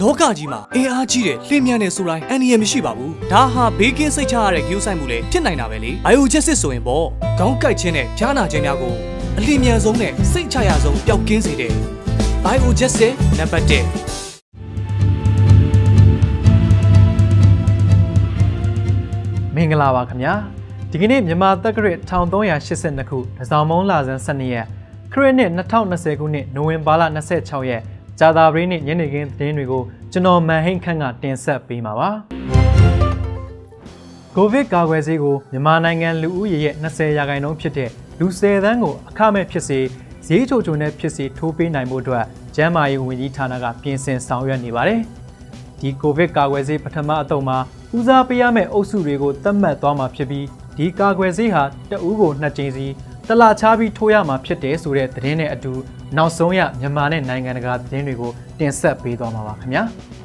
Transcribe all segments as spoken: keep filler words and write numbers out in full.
လောကကြီးမှာအင်အားကြီးတဲ့လင်းမြန်တဲ့ဆိုတိုင်းအန်ဒီရမရှိပါဘူးဒါဟာဘေးကင်းစိတ်ချရတဲ့ဂရုစိုက်မှုလည်းဖြစ်နိုင်တာပဲလေဘိုင်ယိုဂျက်စစ်ဆိုရင်ပေါ့ခေါင်းကိုက်ခြင်းနဲ့ဖျားနာခြင်းများကိုအလင်းမြန်ဆုံးနဲ့စိတ်ချရဆုံးပျောက်ကင်းစေတဲ့ဘိုင်ယိုဂျက်စစ်နံပါတ်တစ်မင်္ဂလာပါခင်ဗျာဒီကနေ့မြန်မာတက္ကရာတစ်ထောင်သုံးရာရှစ်ဆယ်နှစ်ခုတစောင်းမုံလာဇန်ဆယ်နှစ်ရက်ခရစ်နှစ်နှစ်ထောင်နှစ်ဆယ်ခုနှစ်နိုဝင်ဘာလနှစ်ဆယ်ခြောက်ရက်ဂျာသာပရိနေ့ညနေခင်းသတင်းတွေကိုကျွန်တော်မန်ဟိန်းခန့်ကတင်ဆက်ပေးမှာပါကိုဗစ်ကာကွယ်ဆေးကိုမြန်မာနိုင်ငံလူဦးရေရဲ့နှစ်ဆယ်ရာခိုင်နှုန်းဖြစ်တဲ့လူဆယ်သန်းကိုအခမဲ့ဖြစ်စေဈေးချိုချိုနဲ့ဖြစ်စေထိုးပေးနိုင်မှုအတွက်ကျန်းမာရေးဝန်ကြီးဌာနကပြင်ဆင်ဆောင်ရွက်နေပါတယ်ဒီကိုဗစ်ကာကွယ်ဆေးပထမအသုတ်မှာဦးစားပေးရမယ့်အုပ်စုတွေကိုသတ်မှတ်သွားမှာဖြစ်ပြီးဒီကာကွယ်ဆေးဟာတဦးကိုနှစ်ကြိမ်စီတလချပြီးထိုးရမှာဖြစ်တယ်ဆိုတဲ့သတင်းနဲ့အတူနောက်ဆုံးရမြန်မာနဲ့နိုင်ငံတကာသတင်းတွေကိုတင်ဆက်ပေးသွားမှာပါခင်ဗျာ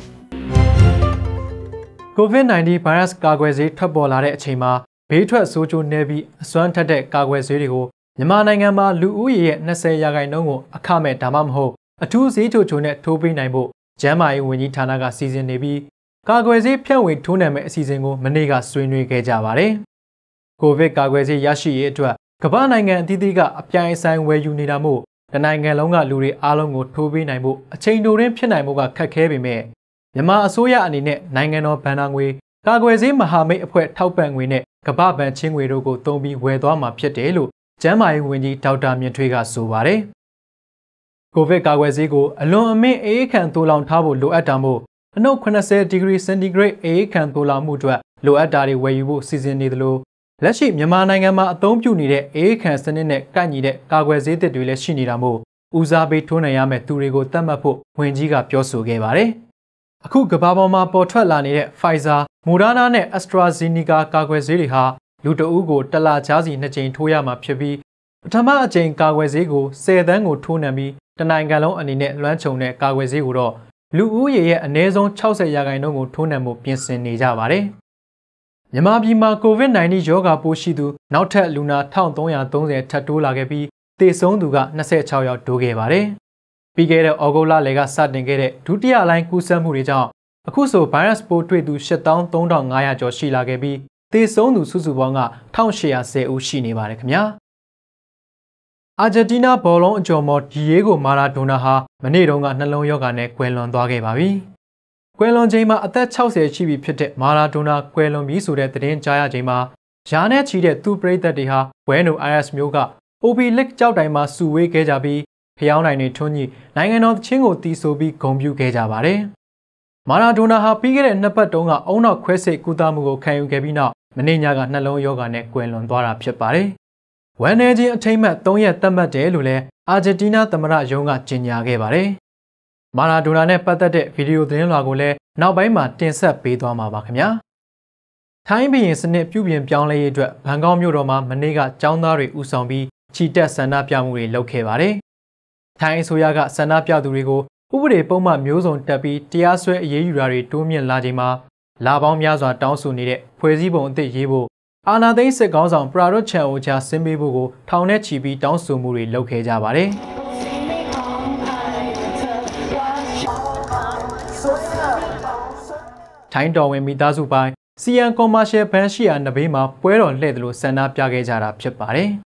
ကိုဗစ်နာইနတီ ဗိုင်းရပ်စ်ကာကွယ်ဆေးထွက်ပေါ်လာတဲ့အချိန်မှာဘေးထွက်ဆိုးကျိုးနေပြီးအစွမ်းထက်တဲ့ကာကွယ်ဆေးတွေကိုမြန်မာနိုင်ငံမှာလူဦးရေရဲ့နှစ်ဆယ်ရာခိုင်နှုန်းကိုအခမဲ့ဒါမှမဟုတ်အထူးဈေးချိုချိုနဲ့ထိုးပေးနိုင်ဖို့ကျန်းမာရေးဝန်ကြီးဌာနကစီစဉ်နေပြီးကာကွယ်ဆေးဖြန့်ဝေထိုးနှံမဲ့အစီအစဉ်ကိုမနေ့ကဆွေးနွေးခဲ့ကြပါတယ်ကိုဗစ်ကာကွယ်ဆေးရရှိရေးအတွက်ကမ္ဘာနိုင်ငံအသီးသီးကအပြိုင်ဆိုင်ဝယ်ယူနေတာမို့တနိုင်ငံလုံးကလူတွေအားလုံးကိုထိုးပေးနိုင်ဖို့အချိန်တိုတွင်ဖြစ်နိုင်မှုကခက်ခဲပေမဲ့မြန်မာအစိုးရအနေနဲ့နိုင်ငံတော်ဘဏ္ဍာငွေကာကွယ်ဆေးမဟာမိတ်အဖွဲ့ထောက်ပံ့ငွေနဲ့ကမ္ဘာဘဏ်ချင်းငွေတို့ကိုသုံးပြီးဝယ်သွားမှာဖြစ်တယ်လို့ကျန်းမာရေးဝန်ကြီးဒေါက်တာမြင့်ထွေးကဆိုပါတယ်ကိုဗစ်ကာကွယ်ဆေးကိုအလွန်အမင်းအေးခံသိုးလောင်ထားဖို့လိုအပ်တာမို့အနှုတ်eightyဒီဂရီစင်တီဂရိတ်အေးခံသိုးလောင်မှုအတွက်လိုအပ်တာတွေဝယ်ယူဖို့စီစဉ်နေသလိုလက်ရှိမြန်မာနိုင်ငံမှာအသုံးပြုနေတဲ့အေးခံစနစ်နဲ့ကိုက်ညီတဲ့ကာကွယ်ဆေးသစ်တွေလည်းရှိနေတာမို့ဦးစားပေးထိုးနှံရမယ့်သူတွေကိုသတ်မှတ်ဖို့ဝန်ကြီးကပြောဆိုခဲ့ပါတယ်။အခုကမ္ဘာပေါ်မှာပေါ်ထွက်လာနေတဲ့ Pfizer, Moderna နဲ့ AstraZeneca ကာကွယ်ဆေးတွေဟာလူတဦးကိုတစ်လခြားစီနှစ်ကြိမ်ထိုးရမှာဖြစ်ပြီးပထမအကြိမ်ကာကွယ်ဆေးကိုဆယ်သန်းကိုထိုးနှံပြီးတနိုင်ငံလုံးအနေနဲ့လွှမ်းခြုံတဲ့ကာကွယ်ဆေးကိုတော့လူဦးရေရဲ့အနည်းဆုံး၆၀ရာခိုင်နှုန်းကိုထိုးနှံမှုပြင်ဆင်နေကြပါတယ်။မြန်မာပြည်မှာကိုဗစ်နာইနတီ ရောဂါပိုးရှိသူနောက်ထပ်လူနာone thousand three hundred thirtyထပ်တိုးလာခဲ့ပြီးသေဆုံးသူကtwenty-sixယောက်တိုးခဲ့ပါတယ်။ပြီးခဲ့တဲ့ဩဂုတ်လလယ်ကစတင်ခဲ့တဲ့ဒုတိယလိုင်းကူးစက်မှုတွေကြောင့်အခုဆိုဗိုင်းရပ်စ်ပိုးတွေ့သူeight thousand three thousand five hundredကျော်ရှိလာခဲ့ပြီးသေဆုံးသူစုစုပေါင်းကeighteen tenဦးရှိနေပါတယ်ခင်ဗျာ။အာဂျင်တီးနားဘောလုံးအကျော်မော်ဒီယေဂိုမာရာဒိုနာဟာမနေ့တုန်းကနှလုံးရောဂါနဲ့ကွယ်လွန်သွားခဲ့ပါပြီ။ကွယ်လွန်ချိန်မှာအသက်sixtyရှိပြီဖြစ်တဲ့မာရာဒိုနာကွယ်လွန်ပြီဆိုတဲ့သတင်းကြားရချိန်မှာယာနဲ့ချီတဲ့သူပရိသတ်တွေဟာဝဲနိုအိုင်အက်စ်မျိုးက အို ဘီ League ကြောက်တိုင်မှာစုဝေးခဲ့ကြပြီးဖျောင်းနိုင်တွေထွန်းကြီးနိုင်ငံတော်ချင်းကိုတီးဆိုပြီးဂုဏ်ပြုခဲ့ကြပါတယ်။မာရာဒိုနာဟာပြီးခဲ့တဲ့နှစ်ပတ်တုန်းကအုံနောက်ခွဲစိတ်ကုသမှုကိုခံယူခဲ့ပြီးနောက်မနေ့ညကနှလုံးရောဂါနဲ့ကွယ်လွန်သွားတာဖြစ်ပါတယ်။ဝန်내ချင်းအထိမ်းအမှတ်threeရက်သတ်မှတ်တယ်လို့လည်းအာဂျင်တီးနားသမ္မတရုံးကကြေညာခဲ့ပါတယ်။မာရာဒိုနာနဲ့ပတ်သက်တဲ့ဗီဒီယိုသတင်းလွှာကိုလည်းနောက်ပိုင်းမှာတင်ဆက်ပေးသွားမှာပါခင်ဗျာ။ထိုင်းဘုရင်စနစ်ပြုပြင်ပြောင်းလဲရေးအတွက်ဘန်ကောက်မြို့တော်မှာမနေ့ကចောင်းသားတွေဦးဆောင်ပြီးချီတက်ဆန္ဒပြမှုတွေလုပ်ခဲ့ပါတယ်။ထိုင်းအစိုးရကဆန္ဒပြသူတွေကိုဥပဒေပုံမှန်မျိုးစုံတက်ပြီးတရားစွဲအရေးယူတာတွေတိုးမြင့်လာချိန်မှာလာပေါင်းများစွာတောင်းဆိုနေတဲ့ဖွဲ့စည်းပုံအသစ်ရေးဖို့အာဏာသိမ်းစစ်ကောင်ဆောင်ပရာရွတ်ချန်အိုချာဆင်းပေးဖို့ကိုထောင်ထဲချီပြီးတောင်းဆိုမှုတွေလုပ်ခဲ့ကြပါတယ်။ထိုင်းတော်ဝင်မိသားစုပိုင်း စီ အမ် Commercial ဘဏ်ရှိရာနဘေးမှာပွဲတော်လှည့်သလိုဆန္ဒပြခဲ့ကြတာဖြစ်ပါတယ်။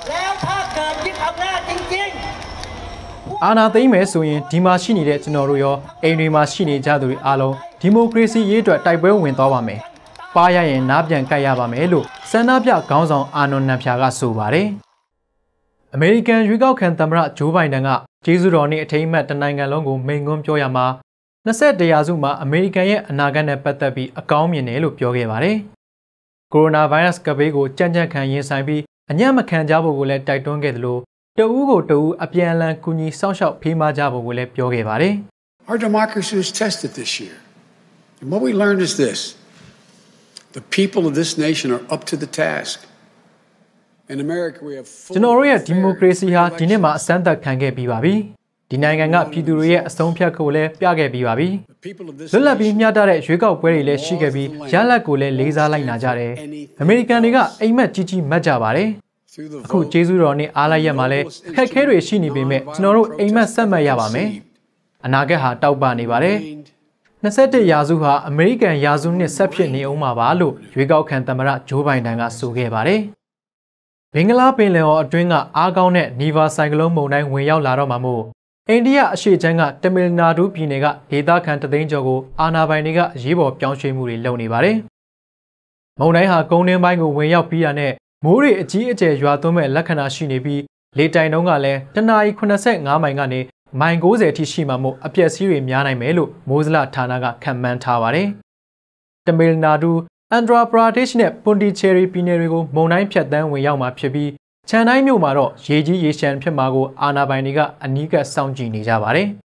အာဏာသိမ်းမယ်ဆိုရင်ဒီမှာရှိနေတဲ့ကျွန်တော်တို့ရောအိမ်တွေမှာရှိနေကြသူတွေအားလုံးဒီမိုကရေစီရေးအတွက်တိုက်ပွဲဝင်သွားပါမယ်။ပါရရင်နားပြန်ကပ်ရပါမယ်လို့ဆန္ဒပြခေါင်းဆောင်အာနွန်နန်ဖြာကဆိုပါတယ်။အမေရိကန်ရွေးကောက်ခံသမ္မတဂျိုးဘိုင်ဒန်ကကျေးဇူးတော်နေ့အထိမ်းအမှတ်တနိုင်ငံလုံးကိုမိန့်ခွန်းပြောရမှာtwenty-firstရာစုမှာအမေရိကန်ရဲ့အနာဂတ်နဲ့ပတ်သက်ပြီးအကောင်းမြင်တယ်လို့ပြောခဲ့ပါတယ်။ကိုရိုနာဗိုင်းရပ်စ်ကပ်ဘေးကိုကြံ့ကြံ့ခံရင်ဆိုင်ပြီးအညံ့မခံကြဖို့ကိုလည်းတိုက်တွန်းခဲ့သလိုတဦးကိုတဦးအပြန်အလှန်ကူညီစောင့်ရှောက်ဖေးမကြဖို့ကိုလည်းပြောခဲ့ပါတယ်။ Our democracy was tested this year. And what we learned is this. The people of this nation are up to the task. In America we have full ကျွန်တော်တို့ရဲ့ဒီမိုကရေစီဟာဒီနှစ်မှာအစမ်းသပ်ခံခဲ့ပြီးပါပြီ။ဒီနိုင်ငံကပြည်သူတွေရဲ့အဆုံးဖြတ်ကိုလည်းပြခဲ့ပြီးပါပြီ။လွတ်လပ်ပြီးမျှတတဲ့ရွေးကောက်ပွဲတွေလည်းရှိခဲ့ပြီးရလဒ်ကိုလည်းလေးစားလိုက်နာကြတယ်။အမေရိကန်တွေကအိမ်မက်ကြီးကြီးမတ်ကြပါတယ်။အခုကျေးဇူးတော်နဲ့အားလိုက်ရမှာလဲအခက်ခဲတွေရှိနေပေမဲ့ကျွန်တော်တို့အိမ်မက်ဆက်မှတ်ရပါမယ်။အနာဂတ်ဟာတောက်ပနေပါတယ်။နှစ်ဆယ့်တစ်ရာစုဟာအမေရိကန်ရာစုနှစ်ဆက်ဖြစ်နေအောင်မှာပါလို့ရွေးကောက်ခံသမ္မတဂျိုးဘိုင်ဒန်ကဆိုခဲ့ပါတယ်။ဘင်္ဂလားပင်လယ်အော်အတွင်းကအားကောင်းတဲ့နီဗာဆိုင်ကလုန်းမုန်တိုင်းဝင်ရောက်လာတော့မှာမို့အိန္ဒိယအရှေ့ခြမ်းကတမီလနာဒူပြည်နယ်ကဒေသခံတသိန်းကျော်ကိုအာဏာပိုင်တွေကအရေးပေါ်ပြောင်းရွှေ့မှုတွေလုပ်နေပါတယ်။မုန်တိုင်းဟာကုန်းတွင်းပိုင်းကိုဝင်ရောက်ပြီးတာနဲ့မိုးတွေအကြီးအကျယ်ရွာသွန်းမဲ့လက္ခဏာရှိနေပြီးလေတိုင်တုံးကလည်းတနာရီ၇၅မိုင်ကနေမိုင်၉၀ထိရှိမှမို့အပျက်စီးတွေများနိုင်မယ်လို့မိုးစလဌာနကခန့်မှန်းထားပါတယ်။တမီလနာဒူအန်ဒရာပရာဒေ့ရှ်နဲ့ပွန်တီချယ်ရီပြည်နယ်တွေကိုမုန်တိုင်းဖြတ်တန်းဝင်ရောက်မှာဖြစ်ပြီးချန်တိုင်းမြို့မှာတော့ရေကြီးရေရှမ်းဖြစ်မှာကိုအာဏာပိုင်တွေကအနီးကပ်စောင့်ကြည့်နေကြပါတယ်။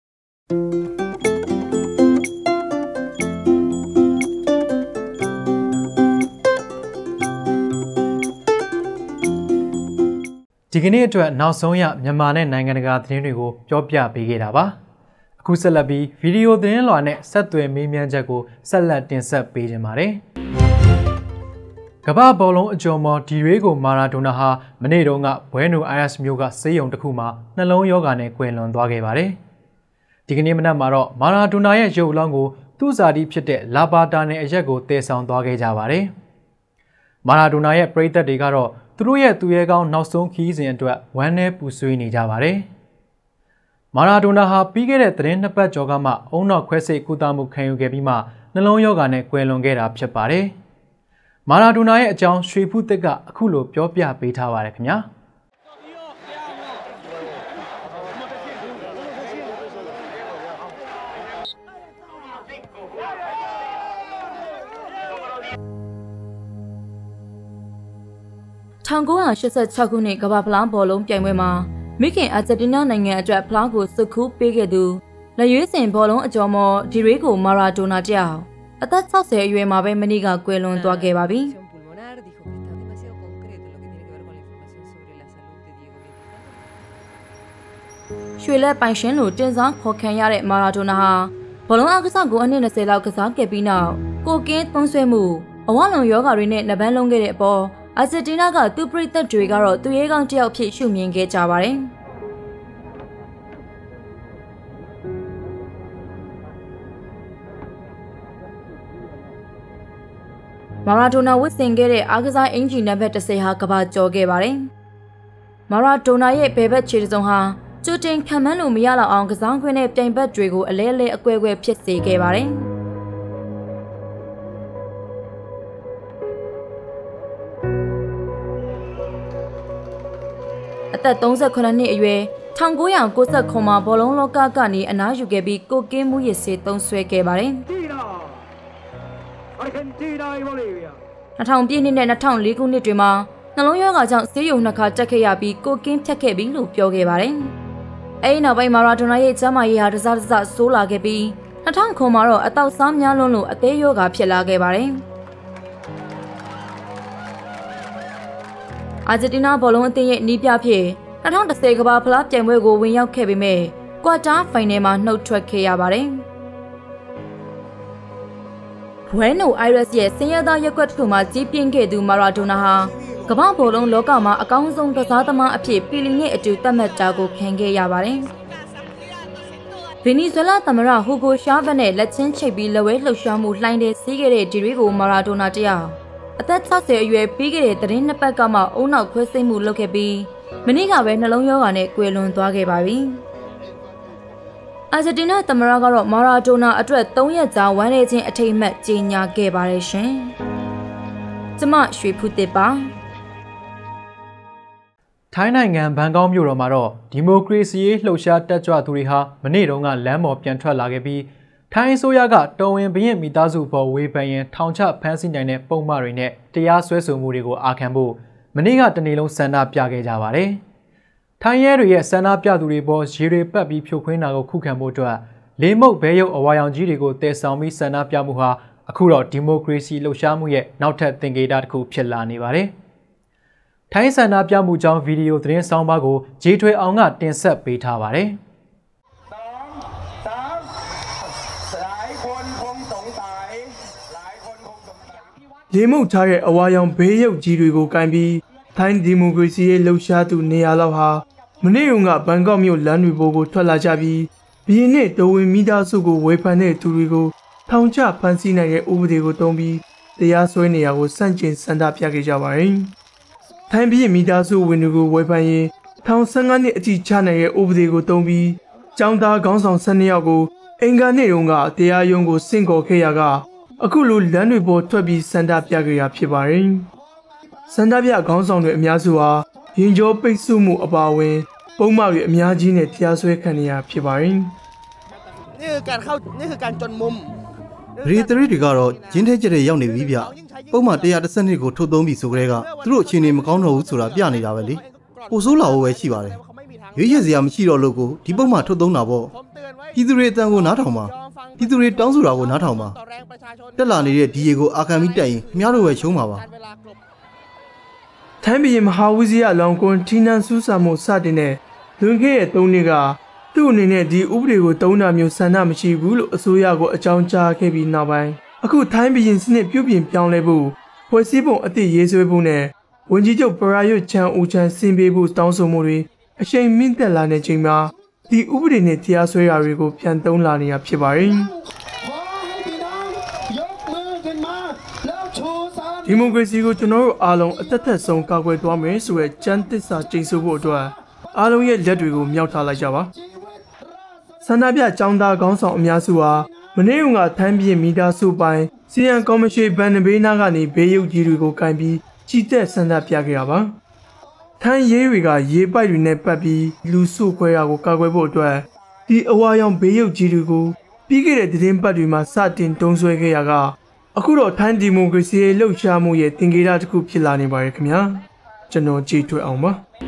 ဒီကနေ့အတွက်နောက်ဆုံးရမြန်မာနဲ့နိုင်ငံတကာသတင်းတွေကိုပြောပြပေးခဲ့တာပါ။အခုဆက်လက်ပြီးဗီဒီယိုသတင်းလွှာနဲ့ဆက်သွယ်မေးမြန်းချက်ကိုဆက်လက်တင်ဆက်ပေးကြပါမယ်။ကမ္ဘာဘောလုံးအကျော်မော်ဒီရေးကိုမာရာဒိုနာဟာမနေ့တုန်းကဘွဲနိုအိုင်အက်စ်မြို့ကဆေးရုံတစ်ခုမှာနှလုံးရောဂါနဲ့ကွယ်လွန်သွားခဲ့ပါတယ်။ဒီကနေ့မနက်မှာတော့မာရာဒိုနာရဲ့ရုပ်အလောင်းကိုသူ့ဇာတိဖြစ်တဲ့လာဘာတာနယ်အရက်ကိုတည်ဆောင်သွားခဲ့ကြပါတယ်။မာရာဒိုနာရဲ့ပရိသတ်တွေကတော့သူတို့ရဲ့သူရဲကောင်းနောက်ဆုံးခီးစဉ်အတွက်ဝမ်းနည်းပူဆွေးနေကြပါတယ်။မာရာဒိုနာဟာပြီးခဲ့တဲ့သတင်းနှစ်ပတ်ကျော်ကမှအုံနောက်ခွဲစိတ်ကုသမှုခံယူခဲ့ပြီးမှနှလုံးရောဂါနဲ့ကွယ်လွန်ခဲ့တာဖြစ်ပါတယ်။မာရာဒိုနာရဲ့အကြောင်းရွှေဖူးသစ်ကအခုလိုပြောပြပေးထားပါတယ်ခင်ဗျာ။၁၉၈၆ခုနှစ်ကမ္ဘာဖလားဘောလုံးပြိုင်ပွဲမှာမိခင်အာဂျင်တီးနားနိုင်ငံအတွက်ဖလားကိုစုခူးပေးခဲ့သူလက်ရွေးစင်ဘောလုံးအကျော်မော်ဒီရေးကိုမာရာဒိုနာတယောက်အသက်၆၀အရွယ်မှာပဲမနေ့ကကွယ်လွန်သွားခဲ့ပါပြီ။ရွှေလက်ပိုင်ရှင်လို့တင်စားခေါ်ခံရတဲ့မာရာဒိုနာဟာဘောလုံးအားကစားကိုအနှစ်၂၀လောက်ကစားခဲ့ပြီးနောက်ကိုကင်းသွန်းဆွဲမှုအဝလွန်ယောဂါတွေနဲ့နှပန်းလုံးခဲ့တဲ့အပေါ်အာဂျင်တီးနားကသူ့ပရိသတ်တွေကတော့သူရဲကောင်းတစ်ယောက်ဖြစ်ရှုမြင်ခဲ့ကြပါတယ်။မာရာဒိုနာဝတ်ဆင်ခဲ့တဲ့အားကစားအင်ဂျီနံပါတ်၁၀ဟာကမ္ဘာကျော်ခဲ့ပါတယ်။မာရာဒိုနာရဲ့ဘယ်ဘက်ခြေစုံဟာကျူတင်ခံမှန်းလို့မရတော့အောင်ကစားခွင့်နဲ့ပြိုင်ဘက်တွေကိုအလဲအလဲအကွဲကွဲဖြစ်စေခဲ့ပါတယ်။အသက်၃၈နှစ်အရွယ်၁၉၉၇မှာဘောလုံးလောကကနေအနားယူခဲ့ပြီးကိုကင်းမှုရစ်စေသုံးဆွဲခဲ့ပါတယ်။၂၀၀၀ပြည့်နှစ်နဲ့၂၀၀၄ခုနှစ်တွေမှာနှလုံးရောဂါကြောင့်ဆေးရုံနှစ်ခါတက်ခဲ့ရပြီးကိုကင်းဖြတ်ခဲ့ပြီးလို့ပြောခဲ့ပါတယ်။အဲဒီနောက်ပိုင်းမာရာဒိုနာရဲ့ကျန်းမာရေးဟာတစတစဆိုးလာခဲ့ပြီး၂၀၀၉မှာတော့အတောက်စားများလွန်းလို့အသေးရောဂါဖြစ်လာခဲ့ပါတယ်။အာဂျင်တီးနားဘောလုံးအသင်းရဲ့နီးပြဖြစ်၂၀၁၀ကမ္ဘာဖလားပြိုင်ပွဲကိုဝင်ရောက်ခဲ့ပေမဲ့ကွာတာဖိုင်နယ်မှာနှုတ်ထွက်ခဲ့ရပါတယ်။ဘွဲနိုအိုင်ရက်စ်ရဲ့စင်ရသားရက်ွက်တစ်ခုမှာကြီးပြင်းခဲ့သူမာရာဒိုနာဟာကမ္ဘာဘောလုံးလောကမှာအကောင်းဆုံးကစားသမားအဖြစ်ပီလီနဲ့အတူသတ်မှတ်တာကိုခံခဲ့ရပါတယ်။ဗင်နီဇွဲလားသမ္မတဟူဂိုရှားဗက်နဲ့လက်ချင်းချိတ်ပြီးလက်ဝဲလှုပ်ရှားမှုလှိုင်းတဲ့စီးခဲ့တဲ့ဒီရီကိုမာရာဒိုနာတယောက်အသက်၆၀အရွယ်ပြီးခဲ့တဲ့သတင်းနှစ်ပတ်ကမှအုံနောက်ခွဲစိတ်မှုလုပ်ခဲ့ပြီးမနေ့ကပဲနှလုံးရောဂါနဲ့ကွယ်လွန်သွားခဲ့ပါပြီ။အာဂျင်တီးနားသမ္မတကတော့မာရာဒိုနာအတွက်၃ရက်ကြာဝမ်းနည်းခြင်းအထိမ်းအမှတ်ကြေညာခဲ့ပါတယ်ရှင်။ကျမရွှေဖူးတစ်ပါထိုင်းနိုင်ငံဘန်ကောက်မြို့တော်မှာတော့ဒီမိုကရေစီရေးလှုပ်ရှားတက်ကြွသူတွေဟာမနေ့တုန်းကလမ်းပေါ်ပြန်ထွက်လာခဲ့ပြီးထိုင်းအစိုးရကတော်ဝင်ဘရင်မိသားစုပေါ်ဝေဖန်ရင်ထောင်ချဖမ်းဆီးနိုင်တဲ့ပုံမှန်တွေနဲ့တရားစွဲဆိုမှုတွေကိုအာခံဖို့မနေ့ကတနေ့လုံးဆန္ဒပြခဲ့ကြပါတယ်။ထိုင်းရဲတွေရဲ့ဆန္ဒပြသူတွေပေါ်ရေတွေပတ်ပြီးဖြိုခွင်းတာကိုခုခံဖို့အတွက်လေးမုတ်ဘဲရုပ်အဝါရောင်ကြီးတွေကိုတည်ဆောင်ပြီးဆန္ဒပြမှုဟာအခုတော့ဒီမိုကရေစီလှုပ်ရှားမှုရဲ့နောက်ထပ်သင်္ကေတတစ်ခုဖြစ်လာနေပါတယ်။ထိုင်းဆန္ဒပြမှုကြောင်းဗီဒီယိုသတင်းဆောင်ပါကိုဂျေထွေအောင်ကတင်ဆက်ပေးထားပါတယ်။ရေမှုတ်ထားတဲ့အဝါရောင်ဘေးရုပ်ကြီးတွေကိုကင်ပြီးထိုင်းဒီမိုကရေစီရဲ့လှုပ်ရှားသူနေရာလောက်ဟာမနေ့ကဘန်ကောက်မြို့လမ်းတွေပေါ်ကိုထွက်လာကြပြီးဘီရင်နဲ့တော်ဝင်မိသားစုကိုဝေဖန်တဲ့သူတွေကိုထောင်ချဖမ်းဆီးနိုင်တဲ့ဥပဒေကိုသုံးပြီးတရားစွဲနေရကိုစန့်ကျင်စန္ဒပြခဲ့ကြပါတယ်။ထိုင်းပြည်မိသားစုဝင်တွေကိုဝေဖန်ရင်ထောင်ဆယ်၅နှစ်အထိချနိုင်တဲ့ဥပဒေကိုသုံးပြီးကျောင်းသားခေါင်းဆောင်၁၂ယောက်ကိုအင်္ဂါနေ့တုန်းကတရားရုံးကိုဆင့်ခေါ်ခဲ့ရကအခုလိုလမ်းတွေပေါ်ထွက်ပြီးစန္ဒပြခဲ့ရဖြစ်ပါတယ်။စန္ဒပြခေါင်းဆောင်တွေအများစုဟာရင်ကျော်ပိတ်ဆို့မှုအပါအဝင်ပုံမှန်တွေအများကြီးနဲ့တရားစွဲခံနေရဖြစ်ပါတယ်။นี่คือการเข้านี่คือการจนมุมရီတရီတွေကတော့ဂျင်းထဲကျတဲ့ရောက်နေပြီဗျပုံမှန်one hundred tenကိုထုတ်သုံးပြီးဆိုကြတဲ့ကသူတို့အခြေအနေမကောင်းတော့ဘူးဆိုတာပြနေတာပဲလေပိုဆိုးလာဖို့ပဲရှိပါတယ်ရွေးရစရာမရှိတော့လို့ကိုဒီပုံမှန်ထုတ်သုံးတာပေါ့ပြည်သူတွေအတန်ကိုနားထောင်ပါပြည်သူတွေတောင်းဆိုတာကိုနားထောင်ပါတက်လာနေတဲ့ဒီရေကိုအာခံပြီးတက်ရင်ခင်ဗျားတို့ပဲရှုံးပါပါထိုင်းပြည်မဟာဝီဇီယလောင်ကွန်ထီနန်ဆူဆာမိုစတင်တဲ့လွန်ခဲ့တဲ့၃နှစ်ကသူ့အနေနဲ့ဒီဥပဒေကိုတုံးတာမျိုးဆန္ဒမရှိဘူးလို့အစိုးရကိုအကြောင်းကြားခဲ့ပြီးနောက်ပိုင်းအခုထိုင်းပြည်စနစ်ပြုပြင်ပြောင်းလဲဖို့ဖွဲ့စည်းပုံအသစ်ရေးဆွဲဖို့နဲ့ဝန်ကြီးချုပ်ပရာယွတ်ချန်ဦးချန်ဆင်ပေးဖို့တောင်းဆိုမှုတွေအချိန်မြင့်တက်လာတဲ့ချိန်မှာဒီဥပဒေနဲ့တရားစွဲရာတွေကိုပြန်သုံးလာနေတာဖြစ်ပါတယ်ဒီမိုကရေစီကိုကျွန်တော်တို့အားလုံးအသက်သက်ဆုံးကာကွယ်သွားမယ်ဆိုတဲ့ကြမ်းသစ္စာကျင့်ဆိုဖို့အတွက်အားလုံးရဲ့လက်တွေကိုမြောက်ထားလိုက်ကြပါဆန္ဒပြចောင်းသားခေါင်းဆောင်အများစုဟာမနေ့ကထိုင်းပြည်မိသားစုပိုင်းစီယန်ကော်မရှင်ဗန်နဘေးနာကနေဘေးရုပ်ကြီးတွေကိုကင်ပြီးကြီးတက်ဆန္ဒပြခဲ့တာပါထိုင်းရဲတွေကရေပိုက်တွေနဲ့ပတ်ပြီးလူစုခွဲတာကိုကာကွယ်ဖို့အတွက်ဒီအဝါရောင်ဘေးရုပ်ကြီးတွေကိုပြီးခဲ့တဲ့သတင်းပတ်တွေမှာစတင်တုံးဆွဲခဲ့ရကအခုတော့ထိုင်းဒီမိုကရေစီရဲ့လှုပ်ရှားမှုရဲ့သင်္ကေတတစ်ခုဖြစ်လာနေပါတယ်ခင်ဗျာကျွန်တော်ကြည့်တွေ့အောင်ပါ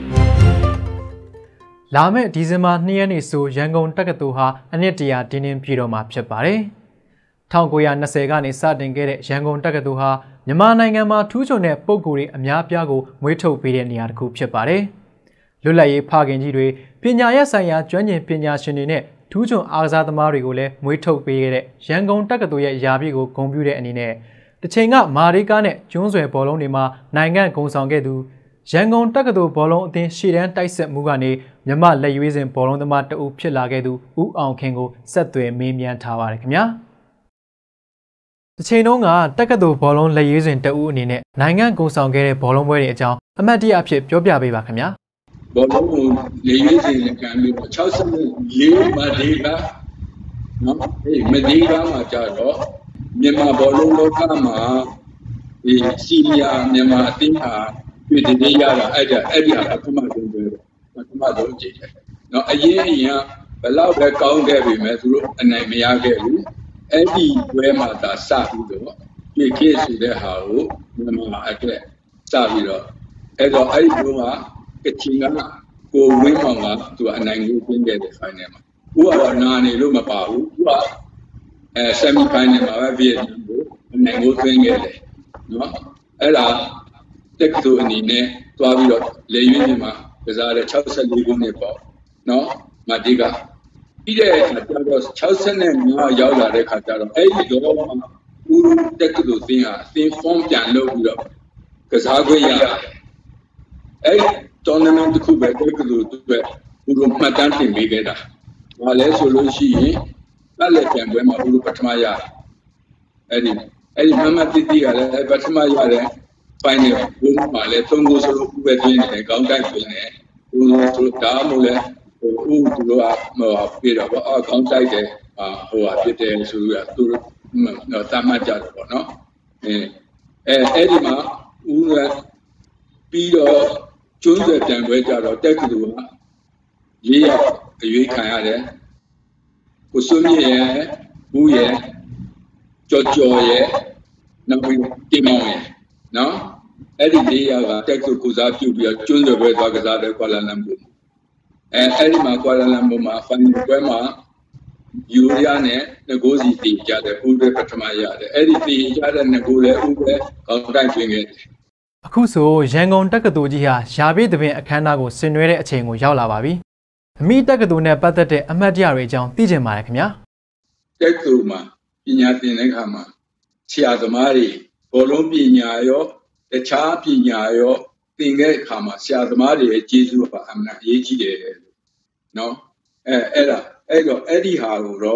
လာမယ့်ဒီဇင်ဘာ၂ရက်နေ့ဆိုရန်ကုန်တက္ကသိုလ်ဟာအနှစ်တရာတင်းတင်းပြည့်တော့မှာဖြစ်ပါတယ်။၁၉၂၀ကနေစတင်ခဲ့တဲ့ရန်ကုန်တက္ကသိုလ်ဟာမြန်မာနိုင်ငံမှာထူးချွန်တဲ့ပုံကိုယ်တွေအများပြားကိုမွေးထုတ်ပေးတဲ့နေရာတစ်ခုဖြစ်ပါတယ်။လွတ်လပ်ရေးဖခင်ကြီးတွေပညာရပ်ဆိုင်ရာကျွမ်းကျင်ပညာရှင်တွေနဲ့ထူးချွန်အားကစားသမားတွေကိုလည်းမွေးထုတ်ပေးခဲ့တဲ့ရန်ကုန်တက္ကသိုလ်ရဲ့ယာပြည့်ကိုဂုဏ်ပြုတဲ့အနေနဲ့တစ်ချိန်ကမာရိကားနဲ့ကျွန်းဆွယ်ဘောလုံးတွေမှာနိုင်ငံဂုဏ်ဆောင်ခဲ့သူရန်ကုန်တက္ကသိုလ်ဘောလုံးအသင်းရှေ့တန်းတိုက်ဆက်မှုကနေမြမလက်ရွေးစင်ဘောလုံးသမားတအုပ်ဖြစ်လာခဲ့သူဦးအောင်ခင်ကိုဆက်သွယ်မေးမြန်းထားပါတယ်ခင်ဗျာ။တစ်ချိန်တုန်းကတက္ကသိုလ်ဘောလုံးလက်ရွေးစင်တအုပ်အနေနဲ့နိုင်ငံဂုဏ်ဆောင်ခဲ့တဲ့ဘောလုံးပွဲတွေအကြောင်းအမှတ်တရအဖြစ်ပြောပြပေးပါခင်ဗျာ။ဘောလုံးကိုလက်ရွေးစင်နဲ့ကန်ပြီး၆၄မဒေကနော်အေးမဒေကမှာကြတော့မြန်မာဘောလုံးလောကမှာဒီစီနီယာမြန်မာအသင်းဟာပြည်တည်ရတာအဲ့ဒါအဲ့ဒီဟာပထမဆုံးပဲပထမဆုံးကြည့်တယ်။နော်အရင်အရင်ဘယ်လောက်ပဲကောင်းခဲ့ပြီမဲ့သူတို့အနိုင်မရခဲ့ဘူး။အဲ့ဒီဘွဲမှာသာစပြီးတော့ပြည်ခေတ်ဆိုတဲ့ဟာကိုမြန်မာအတွက်စပြီးတော့အဲ့တော့အဲ့ဒီဘုံကကချင်ကကိုဝင်းမောင်ကသူအနိုင်ကိုပြင်ခဲ့တဲ့ final မှာ။ဦးကတော့နာနေလို့မပါဘူး။သူကအဲ semi final မှာပဲဗီယက်နမ်ကိုအနိုင်ကိုသွင်းခဲ့တယ်။နော်အဲ့ဒါတက္ကသိုလ်အနေနဲ့တွားပြီးတော့လေရွေးနေမှာကစားတဲ့၆၄ခုနှစ်ပေါ့နော်မတိကပြီးတဲ့အခါကျတော့၆၅ရောက်လာတဲ့အခါကျတော့အဲ့ဒီတော့ဦးတက္ကသိုလ်သင်ဟာသင် form ပြန်လုပ်ပြီးတော့ကစားခွင့်ရတယ်အဲ့ tournament တစ်ခုပဲတက္ကသိုလ်အတွက်ဦးတို့မှတ်တမ်းတင်ပေးခဲ့တာဘာလဲဆိုလို့ရှိရင်လက်လက်ပြန်ပွဲမှာဦးတို့ပထမရတယ်အဲ့ဒီအဲ့ဒီမမတိတိကလည်းပထမရတယ်final ဘုံမှာလည်းသုံးခုစလုံးဥပဒေနဲ့ကောင်းတိုက်ပြင်တယ်ဘုံတို့ဒါမှမဟုတ်လည်းဟိုဥသူတို့ကဟိုပြေတော့ပေါ့အကောင်းတိုက်တယ်ဟာဟိုဟာဖြစ်တယ်ဆိုပြီးတော့သူတို့တာမတ်ကြတယ်ပေါ့နော်အဲအဲအဲ့ဒီမှာဥရပြီးတော့ကျွန်းဆွယ်ပြန်ပွဲကြတော့တက်ကတူကရေးရအရွေးခံရတယ်ကိုစွမြင့်ရဲ့ဘူးရဲ့ကြော်ကြော်ရဲ့နောက်ပြီးတင်မောင်ရဲ့နော်အဲ့ဒီလေးရာကတက်ကိုကုစားပြုတ်ပြီးတော့ကျွန်းဆွယ်ပွဲသွားကစားတယ်ကွာလာလမ်ပူအဲအဲ့ဒီမှာကွာလာလမ်ပူမှာဖိုင်နယ်ပွဲမှာယူရီးယားနဲ့ငကိုးစီတည်ကြတယ်ဦးပဲပထမရတယ်အဲ့ဒီတည်ကြတဲ့ငကိုးလည်းဦးပဲကောင်းတိုက်တွင်ခဲ့တယ်အခုဆိုရန်ကုန်တက္ကသိုလ်ကြီးဟာယာပြည့်သဘင်အခမ်းအနားကိုဆင်နွှဲတဲ့အချိန်ကိုရောက်လာပါပြီအမိတက္ကသိုလ်နဲ့ပတ်သက်တဲ့အမှတ်တရတွေအကြောင်းသိချင်ပါတယ်ခင်ဗျာတက္ကသိုလ်မှာပညာသင်တဲ့အခါမှာဆရာသမားတွေဘောလုံးပညာရောတခြားပညာရောသင်တဲ့အခါမှာဆရာသမားတွေရဲ့ကျေးဇူးကအမှန်အရေးကြီးတယ်နော်အဲအဲ့ဒါအဲ့တော့အဲ့ဒီဟာကိုတော့ဘ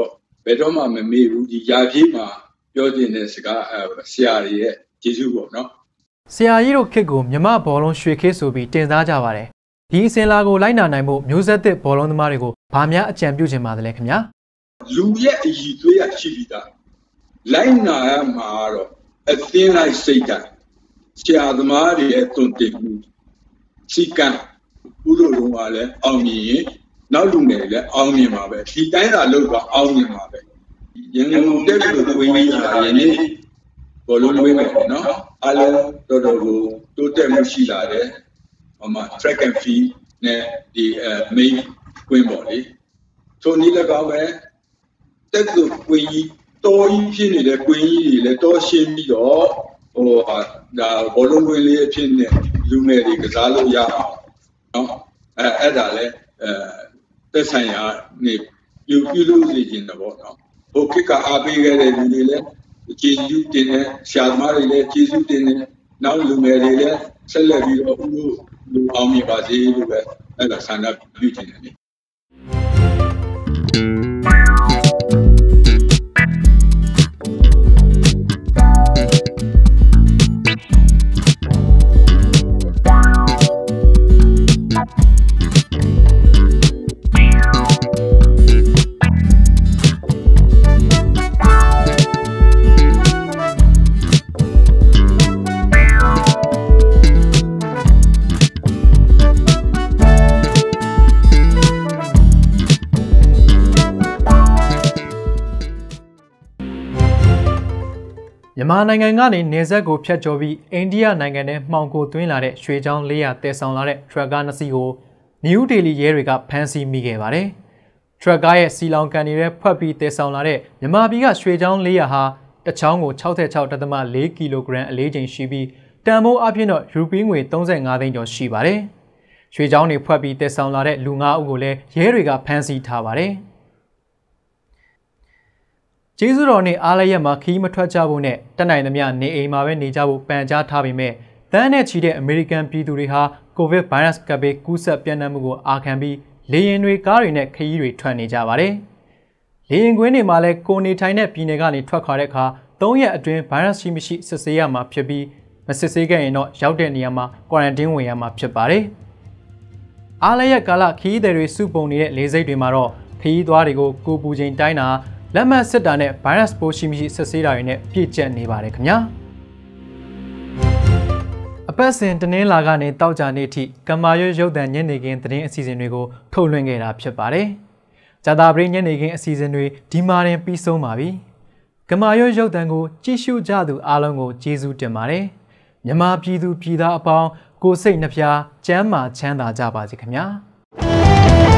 ယ်တော့မှမမေ့ဘူးဒီရာပြေးမှာပြောတဲ့စကားဆရာတွေရဲ့ကျေးဇူးပေါ့နော်ဆရာကြီးတို့ခေတ်ကိုမြမဘောလုံးရွှေခေတ်ဆိုပြီးတင်စားကြပါတယ်ဒီအစဉ်လာကိုလိုက်နာနိုင်ဖို့မျိုးဆက်သစ်ဘောလုံးသမားတွေကိုဗာများအကြံပြုခြင်းပါတယ်ခင်ဗျာလူရဲ့အည်သွေးရရှိပြီးသားလိုက်နာရမှာတော့အသင်းလိုက်စိတ်ကဆရာသမားတွေရဲ့သွန်သင်မှုစီကံဥလိုလုံးကလည်းအောင်မြင်ရင်နောက်လူငယ်လည်းအောင်မြင်ပါပဲဒီတိုင်းသာလုပ်တော့အောင်မြင်ပါပဲရန်ကုန်တက်ပြီးတော့ဝင်ပြီးတာရင်းဘောလုံးဝေးမယ်နော်အားလုံးတော်တော်ကိုတိုးတက်မှုရှိလာတယ်ဟိုမှာ track and field နဲ့ဒီ main ကွင်းပေါ့လေထိုနည်း၎င်းပဲတက်သူကွင်းကြီးတော်ကြီးဖြစ်နေတဲ့ကွင်းကြီးတွေလည်းတော်ရှင်းပြီးတော့ဟိုဒါဘောလုံးကွင်းလေးအဖြစ်နဲ့လူငယ်တွေကစားလို့ရအောင်နော်အဲအဲ့ဒါလည်းအဲသက်ဆိုင်ရာနေပြုပြုလို့စီခြင်းတော့ပေါ့နော်ဟိုကိကအားပေးခဲ့တဲ့လူတွေလည်းကျေးဇူးတင်တယ်ဆရာသမားတွေလည်းကျေးဇူးတင်တယ်နောက်လူငယ်တွေလည်းဆက်လက်ပြီးတော့ဦးလို့လူအောင်မြင်ပါစေလို့ပဲအဲ့ဒါဆန္ဒပြုချင်တယ်လေမြန်မာနိုင်ငံကနေနေဆက်ကိုဖျက်ကျော်ပြီးအိန္ဒိယနိုင်ငံထဲမှောင်ကိုသွင်းလာတဲ့ရွှေချောင်းလေးရာတည်ဆောင်လာတဲ့ထရက်ကားနှစ်စီးကိုနယူးဒေလီရဲတွေကဖမ်းဆီးမိခဲ့ပါတယ်။ထရက်ကားရဲ့စီလောင်ကန်တွေထဲဖွက်ပြီးတည်ဆောင်လာတဲ့မြန်မာပြည်ကရွှေချောင်းလေးရာဟာတစ်ချောင်းကို ၆၆ဒသမ ၄ ကီလိုဂရမ်အလေးချိန်ရှိပြီးတန်ဖိုးအပြင်တော့ရူပီးငွေ၃၅သိန်းကျော်ရှိပါတယ်။ရွှေချောင်းတွေဖွက်ပြီးတည်ဆောင်လာတဲ့လူ၅ဦးကိုလည်းရဲတွေကဖမ်းဆီးထားပါတယ်။ကျေးဇူးတော်နဲ့အားလျက်မှာခီးမထွက်ကြဖို့နဲ့တက်နိုင်သမျှနေအိမ်မှာပဲနေကြဖို့ပန်ကြားထားပေမဲ့တန်းနဲ့ချီတဲ့အမေရိကန်ပြည်သူတွေဟာကိုဗစ်ဗိုင်းရပ်စ်ကပ်ဘေးကူးစက်ပြန့်နှံ့မှုကိုအာခံပြီးလေယာဉ်တွေကားတွေနဲ့ခရီးတွေထွက်နေကြပါတယ်။လေယာဉ်ကွင်းတွေမှာလည်းကိုနေထိုင်တဲ့ပြည်နယ်ကနေထွက်ခွာတဲ့အခါ၃ရက်အတွင်းဗိုင်းရပ်စ်ရှိမရှိစစ်ဆေးရမှာဖြစ်ပြီးမစစ်ဆေးခဲ့ရင်တော့ရောက်တဲ့နေရာမှာကွာရန်တင်းဝင်ရမှာဖြစ်ပါတယ်။အားလျက်ကာလခရီးသည်တွေစုပုံနေတဲ့လေဆိပ်တွေမှာတော့ခရီးသွားတွေကိုကိုပူချိန်တိုင်းတာလက်မှတ်စစ်တာနဲ့ဗိုင်းရပ်စ်ပိုးရှိမရှိစစ်ဆေးတာတွေနဲ့ပြည့်ကျက်နေပါတယ်ခင်ဗျာအပတ်စဉ်တနင်္လာကနေတောက်ကြနေ့ထိကမာရွတ်ရုပ်သံညနေခင်းသတင်းအစီအစဉ်တွေကိုထုတ်လွှင့်ခဲ့တာဖြစ်ပါတယ်။ဂျာတာပရိညနေခင်းအစီအစဉ်တွေဒီမှာတင်ပြီးဆုံးပါပြီ။ကမာရွတ်ရုပ်သံကိုကြည့်ရှုကြသူအားလုံးကိုကျေးဇူးတင်ပါတယ်။မြန်မာပြည်သူပြည်သားအပေါင်းကိုစိတ်နှဖျားကျန်းမာချမ်းသာကြပါစေခင်ဗျာ။